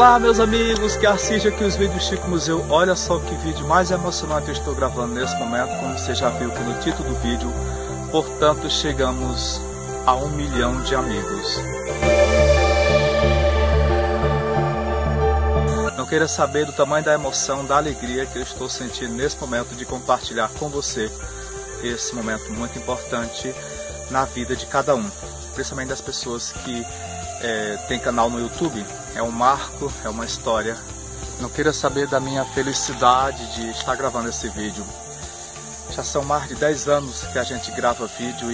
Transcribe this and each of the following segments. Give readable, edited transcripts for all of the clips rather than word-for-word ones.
Olá meus amigos que assistem aqui os vídeos do Chico Museu. Olha só que vídeo mais emocionante eu estou gravando nesse momento. Como você já viu aqui no título do vídeo, portanto chegamos a 1 milhão de amigos. Não queira saber do tamanho da emoção, da alegria que eu estou sentindo nesse momento de compartilhar com você esse momento muito importante na vida de cada um, principalmente das pessoas que tem canal no YouTube. É um marco, é uma história. Não queira saber da minha felicidade de estar gravando esse vídeo. Já são mais de 10 anos que a gente grava vídeo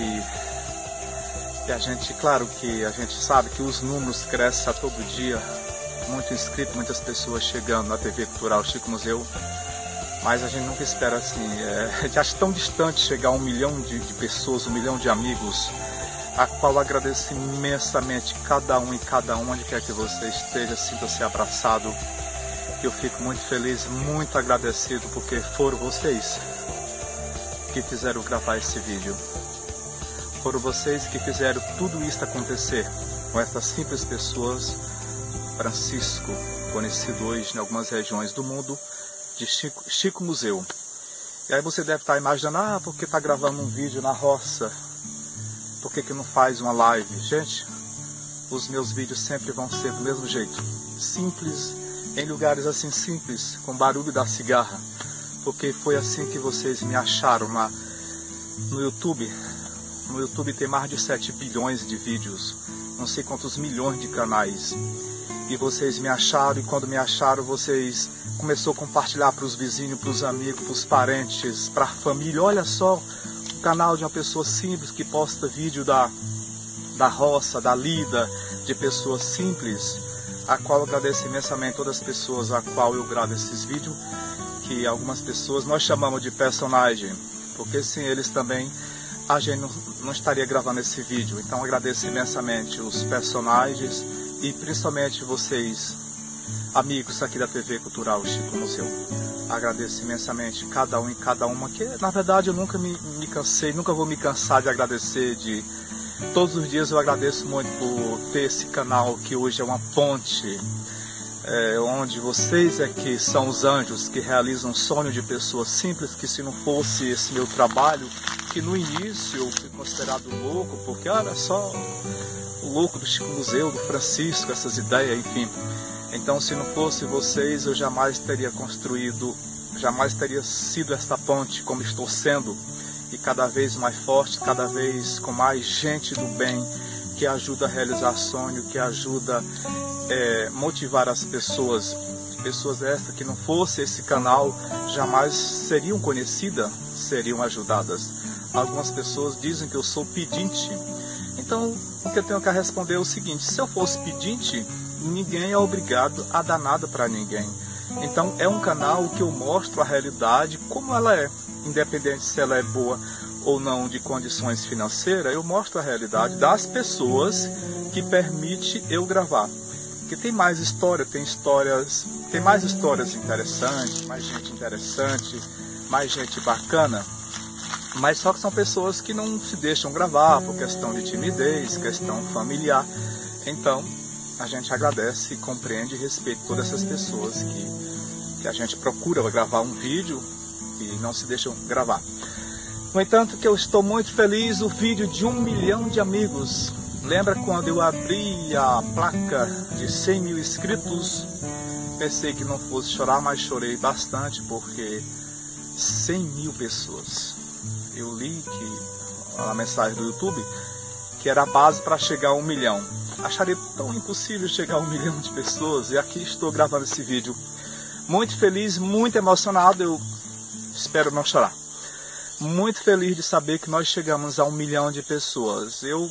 e a gente, claro que a gente sabe que os números crescem a todo dia. Muito inscrito, muitas pessoas chegando na TV Cultural Chico Museu. Mas a gente nunca espera assim, já acha tão distante chegar a 1 milhão de pessoas, 1 milhão de amigos, a qual agradeço imensamente cada um e cada uma, onde quer que você esteja, sinta-se abraçado. Eu fico muito feliz, muito agradecido, porque foram vocês que fizeram gravar esse vídeo. Foram vocês que fizeram tudo isso acontecer com essas simples pessoas. Francisco, conhecido hoje em algumas regiões do mundo de Chico Museu. E aí você deve estar imaginando, porque está gravando um vídeo na roça? Por que não faz uma live? Gente, os meus vídeos sempre vão ser do mesmo jeito. Simples, em lugares assim simples, com barulho da cigarra. Porque foi assim que vocês me acharam no YouTube. No YouTube tem mais de 7 bilhões de vídeos. Não sei quantos milhões de canais. E vocês me acharam, e quando me acharam, vocês começaram a compartilhar para os vizinhos, para os amigos, para os parentes, para a família. Olha só, um canal de uma pessoa simples que posta vídeo da roça, da lida, de pessoas simples, a qual eu agradeço imensamente todas as pessoas a qual eu gravo esses vídeos, que algumas pessoas nós chamamos de personagem, porque sem eles também a gente não estaria gravando esse vídeo. Então eu agradeço imensamente os personagens e principalmente vocês, amigos aqui da TV Cultural Chico Museu. Agradeço imensamente cada um e cada uma, que na verdade eu nunca me cansei, nunca vou me cansar de agradecer. Todos os dias eu agradeço muito por ter esse canal que hoje é uma ponte, onde vocês que são os anjos que realizam um sonho de pessoas simples, que se não fosse esse meu trabalho, que no início eu fui considerado louco, porque olha só, o louco do Chico Museu, do Francisco, essas ideias, enfim. Então, se não fosse vocês, eu jamais teria construído, jamais teria sido esta ponte como estou sendo, e cada vez mais forte, cada vez com mais gente do bem, que ajuda a realizar sonho, que ajuda a motivar as pessoas. Pessoas estas que não fosse esse canal, jamais seriam conhecidas, seriam ajudadas. Algumas pessoas dizem que eu sou pedinte. Então, o que eu tenho que responder é o seguinte: se eu fosse pedinte, ninguém é obrigado a dar nada para ninguém. Então é um canal que eu mostro a realidade como ela é, independente se ela é boa ou não de condições financeiras. Eu mostro a realidade das pessoas que permite eu gravar. Porque tem mais história, tem mais histórias interessantes, mais gente interessante, mais gente bacana. Mas só que são pessoas que não se deixam gravar por questão de timidez, questão familiar. Então a gente agradece, compreende e respeita todas essas pessoas que a gente procura gravar um vídeo e não se deixam gravar. No entanto, que eu estou muito feliz, o vídeo de 1 milhão de amigos. Lembra quando eu abri a placa de 100 mil inscritos? Pensei que não fosse chorar, mas chorei bastante, porque 100 mil pessoas. Eu li a mensagem do YouTube que era a base para chegar a 1 milhão. Acharia tão impossível chegar a 1 milhão de pessoas, e aqui estou gravando esse vídeo. Muito feliz, muito emocionado, eu espero não chorar. Muito feliz de saber que nós chegamos a 1 milhão de pessoas. Eu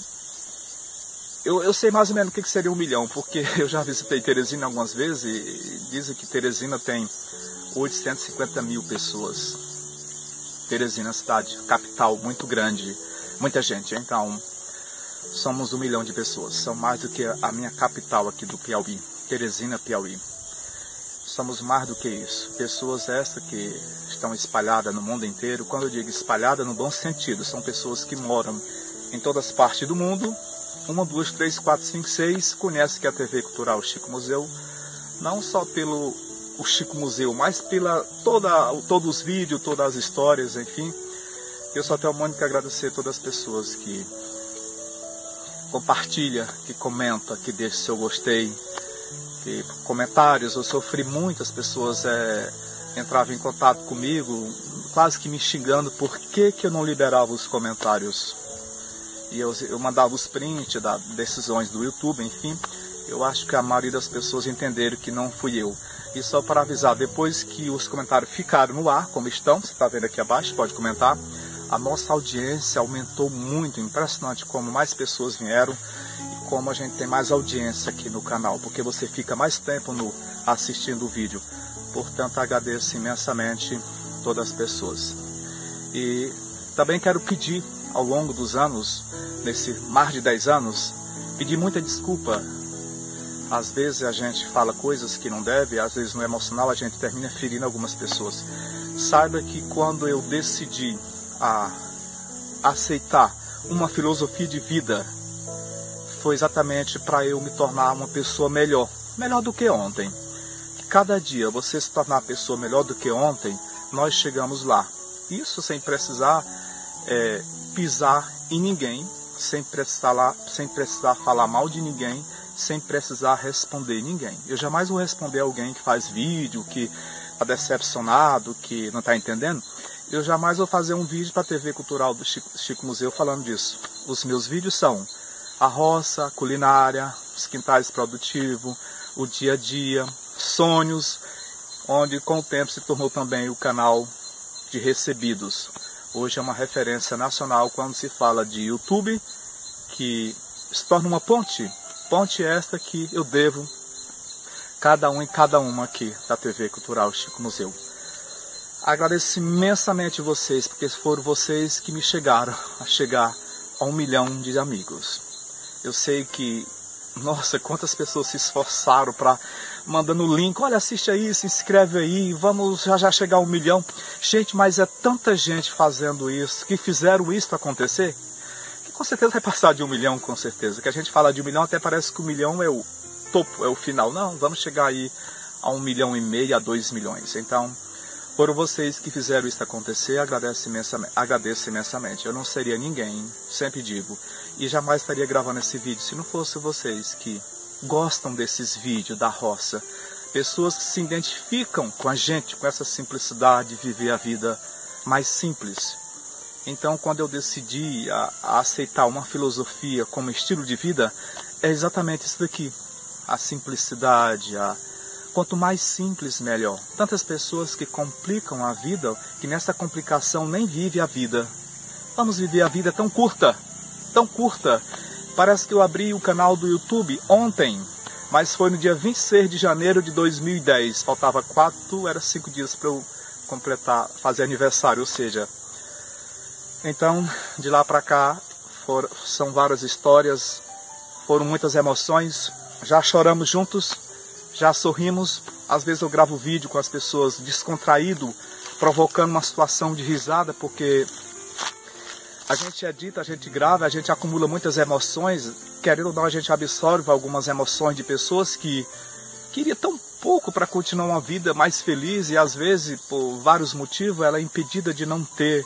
sei mais ou menos o que seria 1 milhão, porque eu já visitei Teresina algumas vezes e dizem que Teresina tem 850 mil pessoas. Teresina, cidade, capital muito grande, muita gente. Então, somos 1 milhão de pessoas. São mais do que a minha capital aqui do Piauí, Teresina, Piauí. Somos mais do que isso. Pessoas essas que estão espalhadas no mundo inteiro. Quando eu digo espalhada, no bom sentido, são pessoas que moram em todas as partes do mundo. 1, 2, 3, 4, 5, 6 conhece que a TV Cultural Chico Museu não só pelo o Chico Museu, mas pela todos os vídeos, todas as histórias, enfim. Eu só tenho muito que agradecer a todas as pessoas que compartilha, que comenta, que deixa seu gostei, que comentários. Eu sofri muitas pessoas entravam em contato comigo, quase que me xingando por que eu não liberava os comentários. E eu mandava os prints das decisões do YouTube, enfim. Eu acho que a maioria das pessoas entenderam que não fui eu. E só para avisar, depois que os comentários ficaram no ar, como estão, você está vendo aqui abaixo, pode comentar, a nossa audiência aumentou muito, impressionante como mais pessoas vieram e como a gente tem mais audiência aqui no canal, porque você fica mais tempo assistindo o vídeo. Portanto, agradeço imensamente todas as pessoas. E também quero pedir, ao longo dos anos, nesse mais de 10 anos, pedir muita desculpa. Às vezes a gente fala coisas que não deve, às vezes no emocional a gente termina ferindo algumas pessoas. Saiba que quando eu decidi aceitar uma filosofia de vida, foi exatamente para eu me tornar uma pessoa melhor do que ontem. Cada dia você se tornar uma pessoa melhor do que ontem, nós chegamos lá. Isso sem precisar pisar em ninguém, sem precisar falar mal de ninguém, sem precisar responder ninguém. Eu jamais vou responder alguém que faz vídeo, que está decepcionado, que não está entendendo. Eu jamais vou fazer um vídeo para a TV Cultural do Chico Museu falando disso. Os meus vídeos são a roça, a culinária, os quintais produtivos, o dia a dia, sonhos, onde com o tempo se tornou também o canal de recebidos. Hoje é uma referência nacional quando se fala de YouTube, que se torna uma ponte esta que eu devo cada um e cada uma aqui da TV Cultural Chico Museu. Agradeço imensamente vocês, porque foram vocês que me chegaram a chegar a 1 milhão de amigos. Eu sei que, nossa, quantas pessoas se esforçaram para mandando o link, olha, assiste aí, se inscreve aí, vamos já chegar a 1 milhão. Gente, mas é tanta gente fazendo isso, que fizeram isso acontecer, que com certeza vai passar de 1 milhão, com certeza. Que a gente fala de 1 milhão, até parece que 1 milhão é o topo, é o final. Não, vamos chegar aí a 1,5 milhão, a 2 milhões. Então, por vocês que fizeram isso acontecer, agradeço imensamente. Eu não seria ninguém, sempre digo, e jamais estaria gravando esse vídeo se não fosse vocês que gostam desses vídeos da roça. Pessoas que se identificam com a gente, com essa simplicidade de viver a vida mais simples. Então, quando eu decidi a aceitar uma filosofia como estilo de vida, é exatamente isso daqui. A simplicidade, quanto mais simples, melhor. Tantas pessoas que complicam a vida, que nessa complicação nem vive a vida. Vamos viver a vida tão curta, tão curta. Parece que eu abri o canal do YouTube ontem, mas foi no dia 26 de janeiro de 2010. Faltava 5 dias para eu completar, fazer aniversário, ou seja... Então, de lá para cá, são várias histórias, foram muitas emoções, já choramos juntos, já sorrimos. Às vezes eu gravo vídeo com as pessoas descontraído, provocando uma situação de risada, porque a gente edita, a gente grava, a gente acumula muitas emoções, querendo ou não a gente absorve algumas emoções de pessoas que queria tão pouco para continuar uma vida mais feliz e às vezes, por vários motivos, ela é impedida de não ter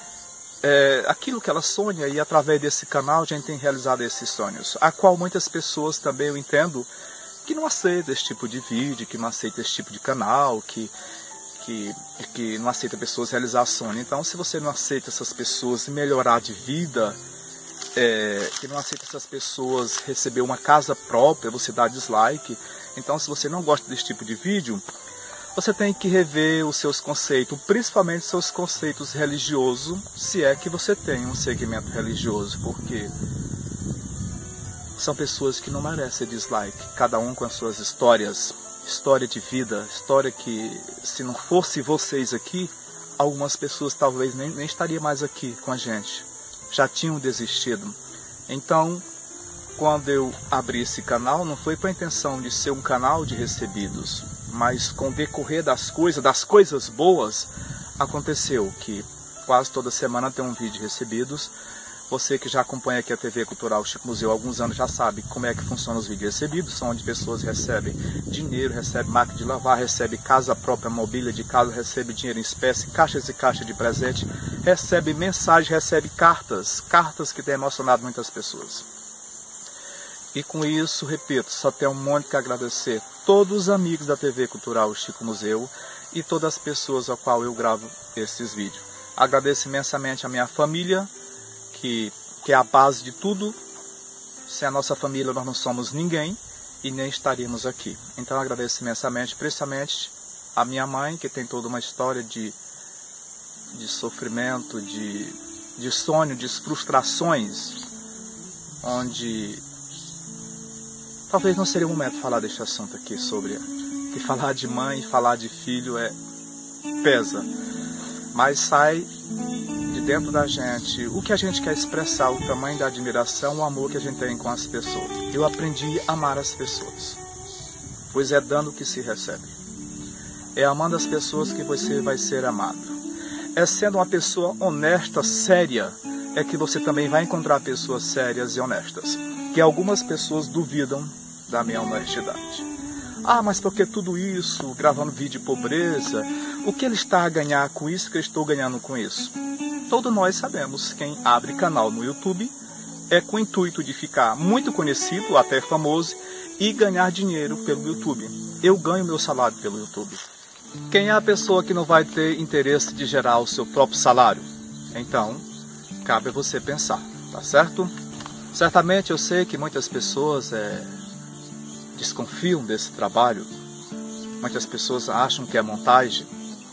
aquilo que ela sonha, e através desse canal a gente tem realizado esses sonhos, a qual muitas pessoas também, eu entendo, que não aceitam esse tipo de vídeo, que não aceitam esse tipo de canal, que não aceita pessoas realizar sonho. Então, se você não aceita essas pessoas melhorar de vida, que não aceita essas pessoas receber uma casa própria, você dá dislike. Então, se você não gosta desse tipo de vídeo, você tem que rever os seus conceitos, principalmente seus conceitos religiosos, se é que você tem um segmento religioso, porque são pessoas que não merecem dislike, cada um com as suas histórias, história de vida, história que, se não fosse vocês aqui, algumas pessoas talvez nem estariam mais aqui com a gente, já tinham desistido. Então, quando eu abri esse canal, não foi com a intenção de ser um canal de recebidos, mas com o decorrer das coisas boas, aconteceu que quase toda semana tem um vídeo de recebidos, Você que já acompanha aqui a TV Cultural Chico Museu há alguns anos já sabe como é que funcionam os vídeos recebidos, são onde pessoas recebem dinheiro, recebem máquina de lavar, recebem casa própria, mobília de casa, recebem dinheiro em espécie, caixas e caixas de presente, recebe mensagem, recebe cartas que têm emocionado muitas pessoas. E com isso, repito, só tenho muito que agradecer todos os amigos da TV Cultural Chico Museu e todas as pessoas a qual eu gravo esses vídeos. Agradeço imensamente a minha família, que é a base de tudo. Sem a nossa família nós não somos ninguém e nem estaríamos aqui. Então agradeço imensamente, principalmente a minha mãe, que tem toda uma história de sofrimento, de sonho, de frustrações, onde talvez não seria o momento de falar deste assunto aqui, sobre que falar de mãe, falar de filho pesa, mas sai de dentro da gente o que a gente quer expressar, o tamanho da admiração, o amor que a gente tem com as pessoas. Eu aprendi a amar as pessoas, pois é dando que se recebe. É amando as pessoas que você vai ser amado. É sendo uma pessoa honesta, séria, é que você também vai encontrar pessoas sérias e honestas. Que algumas pessoas duvidam da minha honestidade. Ah, mas por que tudo isso, gravando vídeo de pobreza? O que ele está a ganhar com isso, que eu estou ganhando com isso? Todos nós sabemos, quem abre canal no YouTube é com o intuito de ficar muito conhecido, até famoso, e ganhar dinheiro pelo YouTube. Eu ganho meu salário pelo YouTube. Quem é a pessoa que não vai ter interesse de gerar o seu próprio salário? Então, cabe a você pensar, tá certo? Certamente eu sei que muitas pessoas desconfiam desse trabalho. Muitas pessoas acham que é montagem,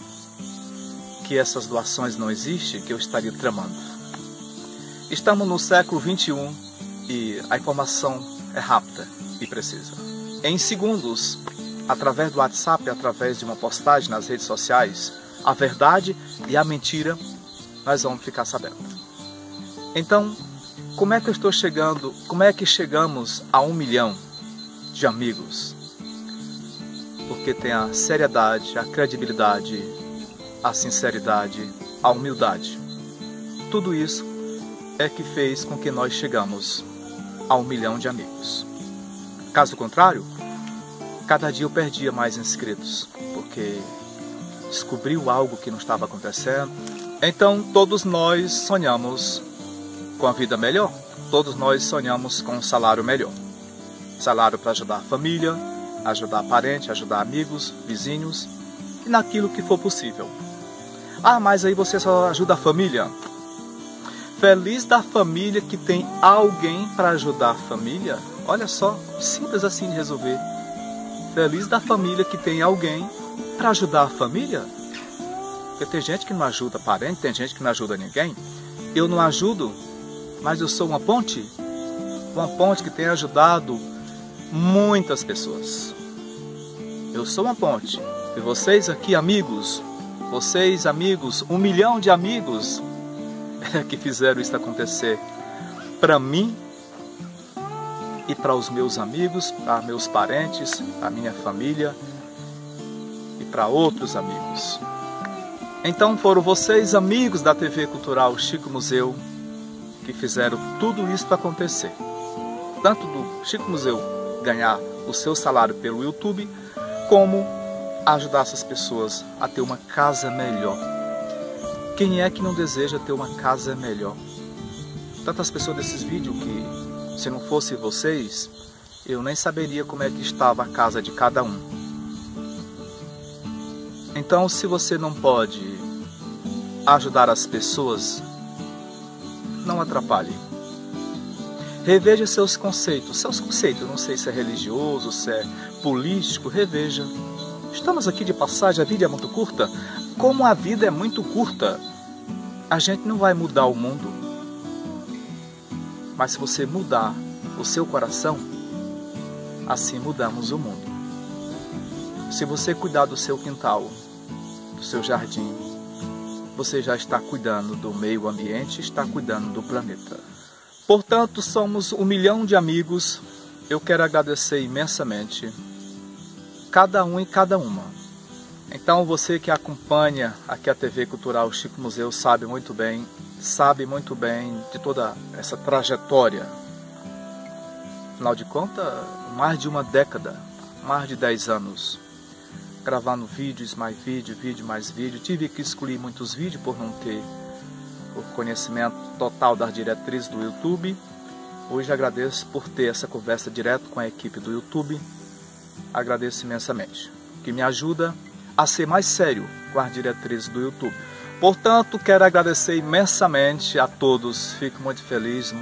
que essas doações não existem, que eu estaria tramando. Estamos no século XXI e a informação é rápida e precisa. Em segundos, através do WhatsApp, através de uma postagem nas redes sociais, a verdade e a mentira nós vamos ficar sabendo. Então, como é que eu estou chegando, como é que chegamos a 1 milhão de amigos? Porque tem a seriedade, a credibilidade, a sinceridade, a humildade. Tudo isso é que fez com que nós chegamos a 1 milhão de amigos. Caso contrário, cada dia eu perdia mais inscritos, porque descobriu algo que não estava acontecendo. Então todos nós sonhamos com a vida melhor, todos nós sonhamos com um salário melhor. Salário para ajudar a família, ajudar parente, ajudar amigos, vizinhos e naquilo que for possível. Ah, mas aí você só ajuda a família? Feliz da família que tem alguém para ajudar a família. Olha só, simples assim de resolver. Feliz da família que tem alguém para ajudar a família. Porque tem gente que não ajuda parente, tem gente que não ajuda ninguém. Eu não ajudo, mas eu sou uma ponte que tem ajudado muitas pessoas. Eu sou uma ponte. E vocês aqui, amigos, 1 milhão de amigos que fizeram isso acontecer para mim e para os meus amigos, para meus parentes, para minha família e para outros amigos. Então foram vocês, amigos da TV Cultural Chico Museu, que fizeram tudo isso acontecer. Tanto do Chico Museu ganhar o seu salário pelo YouTube, como ajudar essas pessoas a ter uma casa melhor. Quem é que não deseja ter uma casa melhor? Tantas pessoas desses vídeos que, se não fosse vocês, eu nem saberia como é que estava a casa de cada um. Então, se você não pode ajudar as pessoas, não atrapalhe. Reveja seus conceitos. Não sei se é religioso, se é político, reveja. Estamos aqui de passagem, a vida é muito curta. Como a vida é muito curta, a gente não vai mudar o mundo. Mas se você mudar o seu coração, assim mudamos o mundo. Se você cuidar do seu quintal, do seu jardim, você já está cuidando do meio ambiente, está cuidando do planeta. Portanto, somos 1 milhão de amigos. Eu quero agradecer imensamente cada um e cada uma. Então você que acompanha aqui a TV Cultural Chico Museu sabe muito bem sabe muito bem de toda essa trajetória. Afinal de contas, mais de uma década, mais de 10 anos, gravando vídeos, mais vídeo, vídeo mais vídeo. Tive que excluir muitos vídeos por não ter o conhecimento total das diretrizes do YouTube. Hoje agradeço por ter essa conversa direto com a equipe do YouTube. Agradeço imensamente, que me ajuda a ser mais sério com as diretrizes do YouTube. Portanto, quero agradecer imensamente a todos. Fico muito feliz,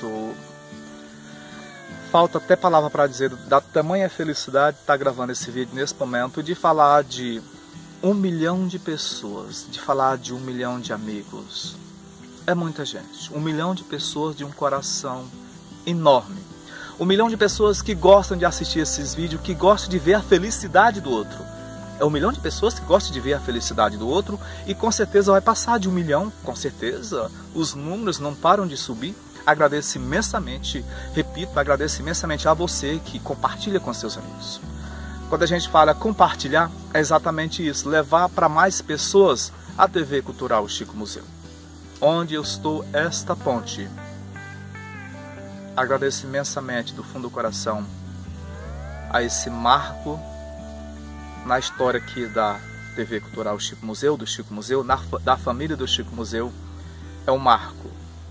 falta até palavra para dizer da tamanha felicidade de estar gravando esse vídeo nesse momento, de falar de 1 milhão de pessoas, de falar de 1 milhão de amigos. É muita gente. 1 milhão de pessoas de um coração enorme. 1 milhão de pessoas que gostam de assistir esses vídeos, que gostam de ver a felicidade do outro. É 1 milhão de pessoas que gostam de ver a felicidade do outro e com certeza vai passar de 1 milhão, com certeza. Os números não param de subir. Agradeço imensamente, repito, agradeço imensamente a você que compartilha com seus amigos. Quando a gente fala compartilhar, é exatamente isso, levar para mais pessoas a TV Cultural Chico Museu. Onde eu estou, esta ponte. Agradeço imensamente do fundo do coração a esse marco na história aqui da TV Cultural Chico Museu, do Chico Museu, da família do Chico Museu. É um marco.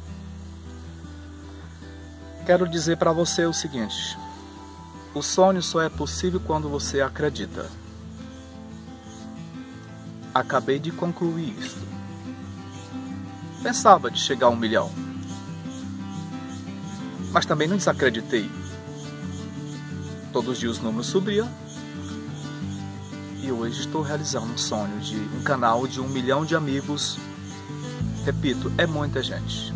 Quero dizer para você o seguinte: o sonho só é possível quando você acredita. Acabei de concluir isso. Pensava de chegar a 1 milhão, mas também não desacreditei. Todos os dias os números subiam e hoje estou realizando um sonho de um canal de 1 milhão de amigos. Repito, é muita gente.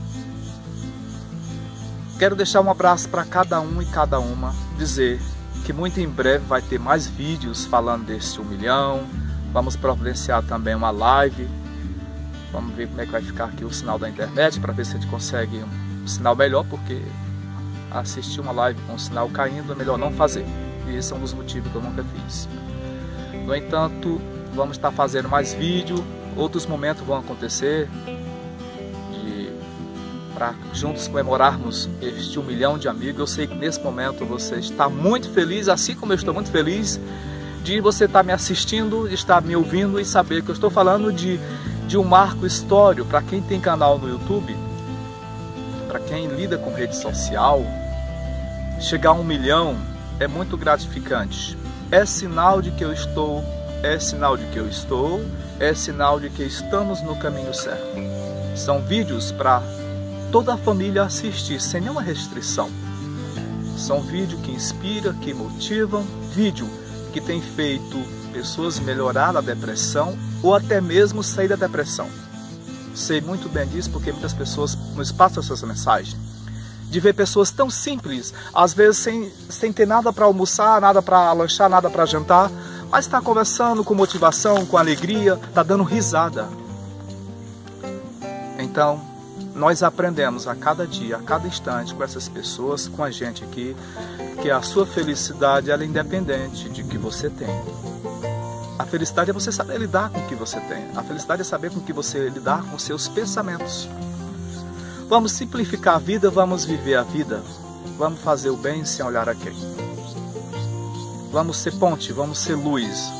Quero deixar um abraço para cada um e cada uma, dizer que muito em breve vai ter mais vídeos falando desse 1 milhão. Vamos providenciar também uma live. Vamos ver como é que vai ficar aqui o sinal da internet, para ver se a gente consegue um sinal melhor, porque assistir uma live com o sinal caindo é melhor não fazer. E esse é um dos motivos que eu nunca fiz. No entanto, vamos estar fazendo mais vídeo, outros momentos vão acontecer, para juntos comemorarmos este 1 milhão de amigos. Eu sei que nesse momento você está muito feliz, assim como eu estou muito feliz de você estar me assistindo, de estar me ouvindo e saber que eu estou falando de um marco histórico. Para quem tem canal no YouTube, para quem lida com rede social, chegar a 1 milhão é muito gratificante. É sinal de que eu estou, é sinal de que eu estou, é sinal de que estamos no caminho certo. São vídeos para toda a família assistir, sem nenhuma restrição. São vídeos que inspiram, que motivam, vídeo que tem feito pessoas melhorar a depressão ou até mesmo sair da depressão. Sei muito bem disso porque muitas pessoas nos passam essas mensagens. De ver pessoas tão simples, às vezes sem ter nada para almoçar, nada para lanchar, nada para jantar, mas está conversando com motivação, com alegria, está dando risada. Então, nós aprendemos a cada dia, a cada instante com essas pessoas, com a gente aqui, que a sua felicidade ela é independente de que você tem. A felicidade é você saber lidar com o que você tem. A felicidade é saber com o que você lidar com seus pensamentos. Vamos simplificar a vida, vamos viver a vida. Vamos fazer o bem sem olhar a quem. Vamos ser ponte, vamos ser luz.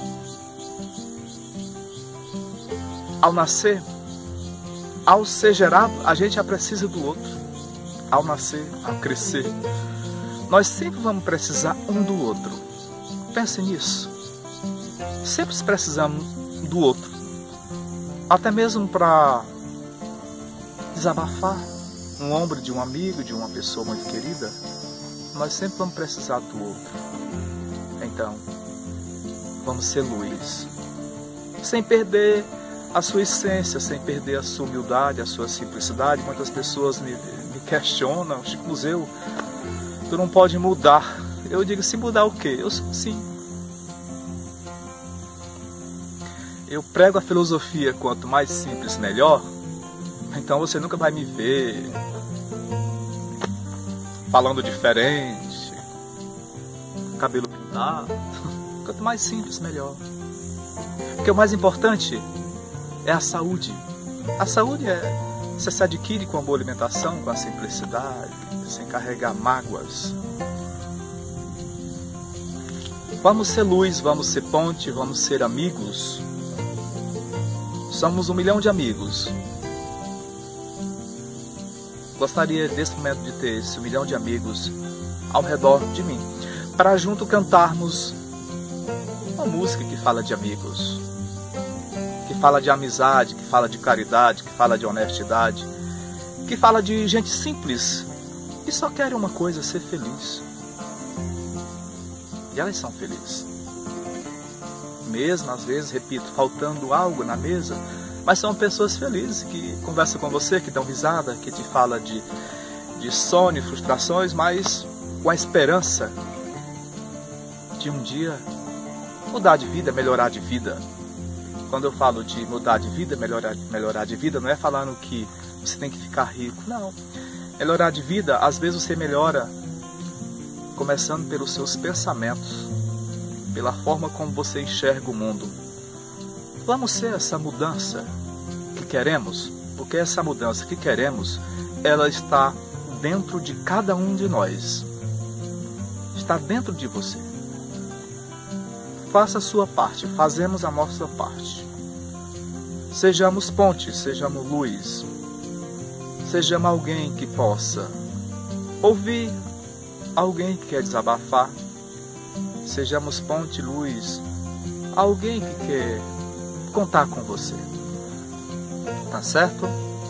Ao nascer, ao ser gerado, a gente já precisa do outro. Ao nascer, ao crescer, nós sempre vamos precisar um do outro. Pense nisso. Sempre precisamos do outro. Até mesmo para desabafar um ombro de um amigo, de uma pessoa muito querida, nós sempre vamos precisar do outro. Então, vamos ser luz. Sem perder a sua essência, sem perder a sua humildade, a sua simplicidade. Muitas pessoas me questionam: Chico Museu, tu não pode mudar. Eu digo: se mudar o quê? Eu sou assim. Eu prego a filosofia: quanto mais simples, melhor. Então você nunca vai me ver falando diferente, cabelo pintado. Quanto mais simples, melhor. Porque o mais importante é a saúde. A saúde é Você se adquire com a boa alimentação, com a simplicidade, sem carregar mágoas. Vamos ser luz, vamos ser ponte, vamos ser amigos. Somos 1 milhão de amigos. Gostaria desse momento de ter esse 1 milhão de amigos ao redor de mim, para junto cantarmos uma música que fala de amigos, que fala de amizade, que fala de caridade, que fala de honestidade, que fala de gente simples que só querem uma coisa, ser feliz. E elas são felizes. Mesmo, às vezes, repito, faltando algo na mesa, mas são pessoas felizes que conversam com você, que dão risada, que te fala de sono e frustrações, mas com a esperança de um dia mudar de vida, melhorar de vida. Quando eu falo de mudar de vida, melhorar de vida, não é falando que você tem que ficar rico, não. Melhorar de vida, às vezes você melhora começando pelos seus pensamentos, pela forma como você enxerga o mundo. Vamos ser essa mudança que queremos, porque essa mudança que queremos, ela está dentro de cada um de nós. Está dentro de você. Faça a sua parte, fazemos a nossa parte. Sejamos pontes, sejamos luz. Sejamos alguém que possa ouvir, alguém que quer desabafar. Sejamos ponte, luz, alguém que quer contar com você. Tá certo?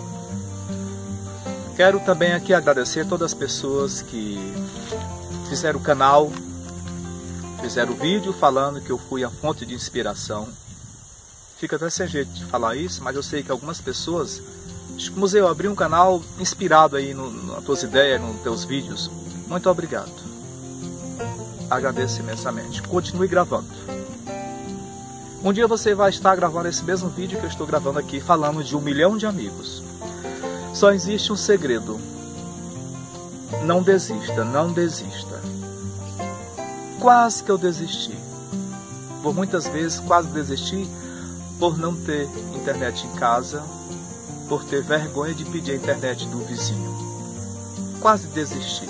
Quero também aqui agradecer a todas as pessoas que fizeram o canal, fizeram o vídeo falando que eu fui a fonte de inspiração. Fica até sem jeito de falar isso, mas eu sei que algumas pessoas, Museu, eu abri um canal inspirado aí nas tuas ideias, nos teus vídeos. Muito obrigado. Agradeço imensamente. Continue gravando. Um dia você vai estar gravando esse mesmo vídeo que eu estou gravando aqui, falando de 1 milhão de amigos. Só existe um segredo. Não desista, não desista. Quase que eu desisti. Por muitas vezes quase desisti por não ter internet em casa, por ter vergonha de pedir a internet do vizinho. Quase desisti.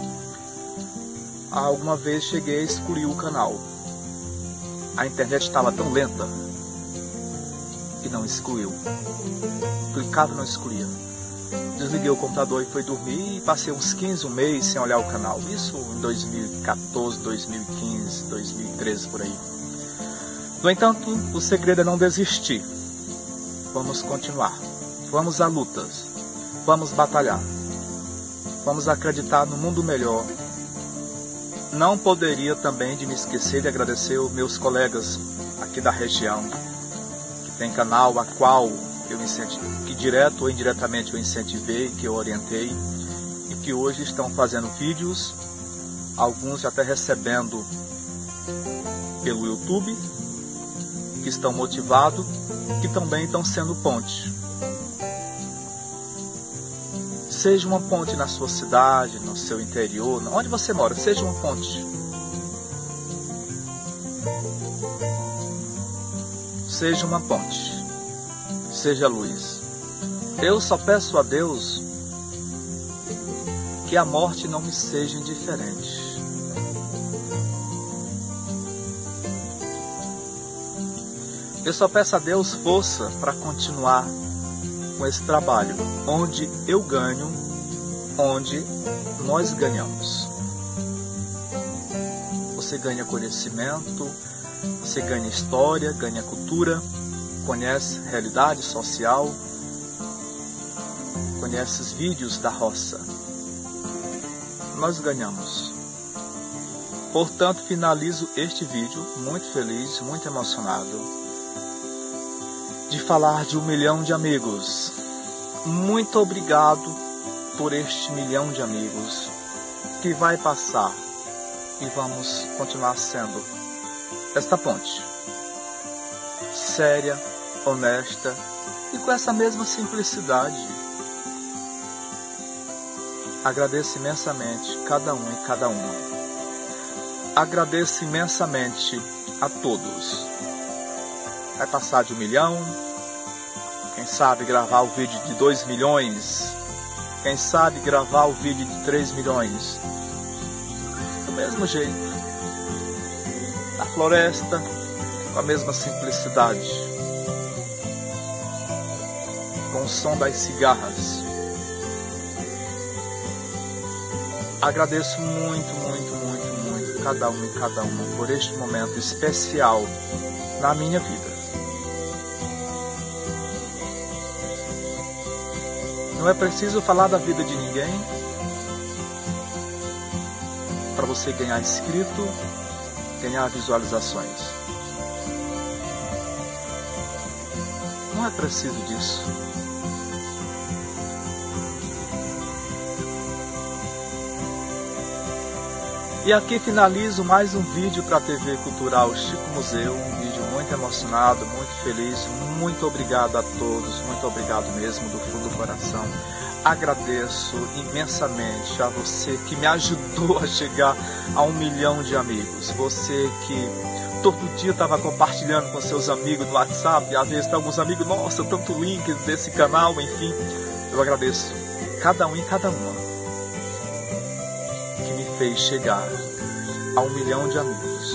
Alguma vez cheguei a excluir o canal. A internet estava tão lenta que não excluiu. Clicava e não excluía. Desliguei o computador e fui dormir e passei uns 15, um mês sem olhar o canal. Isso em 2014, 2015, 2013, por aí. No entanto, o segredo é não desistir. Vamos continuar. Vamos a lutas. Vamos batalhar. Vamos acreditar no mundo melhor. Não poderia também de me esquecer de agradecer os meus colegas aqui da região, que tem canal a qual eu que direto ou indiretamente eu incentivei, que eu orientei, e que hoje estão fazendo vídeos, alguns até recebendo pelo YouTube, que estão motivados, que também estão sendo ponte. Seja uma ponte na sua cidade, no seu interior, onde você mora, seja uma ponte. Seja uma ponte. Seja luz. Eu só peço a Deus que a morte não me seja indiferente. Eu só peço a Deus força para continuar com esse trabalho, onde eu ganho, onde nós ganhamos. Você ganha conhecimento, você ganha história, ganha cultura, conhece realidade social, conhece os vídeos da roça. Nós ganhamos. Portanto, finalizo este vídeo muito feliz, muito emocionado de falar de 1 milhão de amigos. Muito obrigado por este 1 milhão de amigos que vai passar e vamos continuar sendo esta ponte séria, honesta e com essa mesma simplicidade. Agradeço imensamente cada um e cada uma. Agradeço imensamente a todos. Vai passar de 1 milhão, Quem sabe gravar o vídeo de 2 milhões. Quem sabe gravar o vídeo de 3 milhões. Do mesmo jeito. Na floresta, com a mesma simplicidade. Com o som das cigarras. Agradeço muito, muito, muito, muito cada um e cada uma por este momento especial na minha vida. Não é preciso falar da vida de ninguém para você ganhar inscrito, ganhar visualizações. Não é preciso disso. E aqui finalizo mais um vídeo para a TV Cultural Chico Museu, um vídeo muito emocionado, muito feliz, muito obrigado a todos, muito obrigado mesmo do fundo do coração. Agradeço imensamente a você que me ajudou a chegar a 1 milhão de amigos, você que todo dia estava compartilhando com seus amigos no WhatsApp, e às vezes tem alguns amigos, nossa, tanto link desse canal, enfim, eu agradeço cada um e cada uma que me fez chegar a 1 milhão de amigos.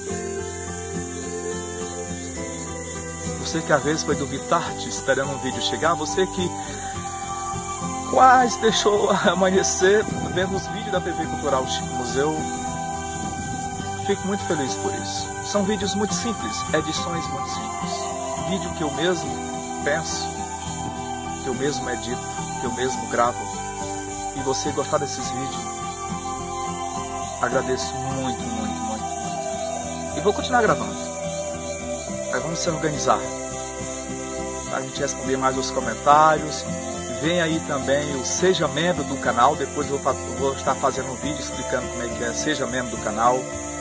Você que às vezes foi dormir tarde esperando um vídeo chegar, você que quase deixou amanhecer vendo os vídeos da TV Cultural Chico Museu, fico muito feliz por isso. São vídeos muito simples, edições muito simples, vídeo que eu mesmo penso, que eu mesmo edito, que eu mesmo gravo, e você gostar desses vídeos, agradeço muito, muito, muito, muito. E vou continuar gravando. Aí vamos se organizar para a gente responder mais os comentários. Vem aí também o Seja Membro do canal. Depois eu vou estar fazendo um vídeo explicando como é que é Seja Membro do canal.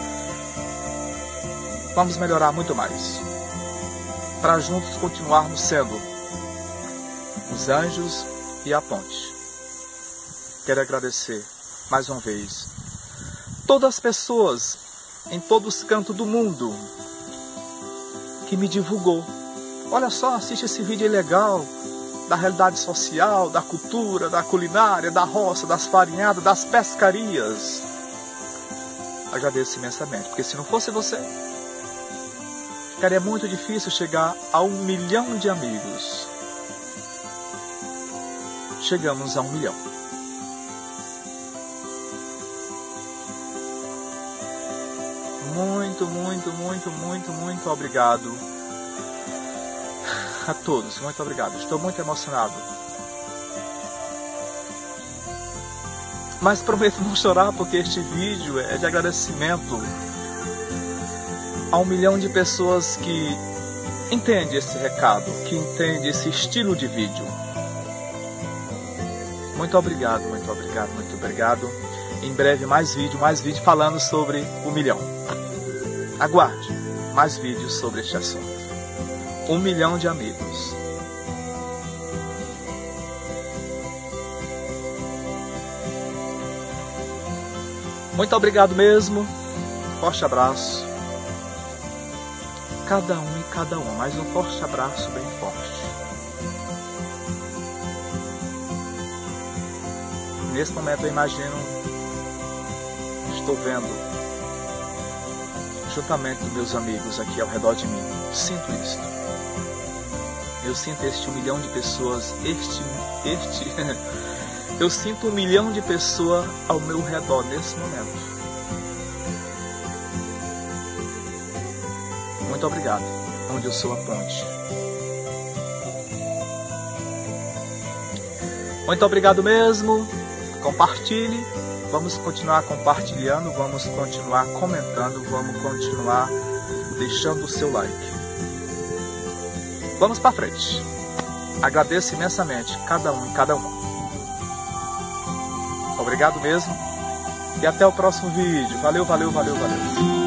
Vamos melhorar muito mais, para juntos continuarmos sendo os anjos e a ponte. Quero agradecer mais uma vez todas as pessoas em todos os cantos do mundo que me divulgou. Olha só, assiste esse vídeo legal da realidade social, da cultura, da culinária, da roça, das farinhadas, das pescarias. Agradeço imensamente, porque se não fosse você, ficaria muito difícil chegar a 1 milhão de amigos. Chegamos a 1 milhão. Muito, muito, muito, muito, muito obrigado a todos. Muito obrigado. Estou muito emocionado. Mas prometo não chorar, porque este vídeo é de agradecimento a 1 milhão de pessoas que entendem esse recado, que entendem esse estilo de vídeo. Muito obrigado, muito obrigado, muito obrigado. Em breve mais vídeo falando sobre 1 milhão. Aguarde mais vídeos sobre este assunto. 1 milhão de amigos. Muito obrigado mesmo. Forte abraço. Cada um e cada uma. Mais um forte abraço bem forte. Nesse momento eu imagino, estou vendo juntamente dos meus amigos aqui ao redor de mim. Sinto isso. Eu sinto este 1 milhão de pessoas, eu sinto 1 milhão de pessoas ao meu redor nesse momento. Muito obrigado, onde eu sou a ponte. Muito obrigado mesmo. Compartilhe. Vamos continuar compartilhando, vamos continuar comentando, vamos continuar deixando o seu like. Vamos para frente. Agradeço imensamente cada um e cada uma. Obrigado mesmo. E até o próximo vídeo. Valeu, valeu, valeu, valeu.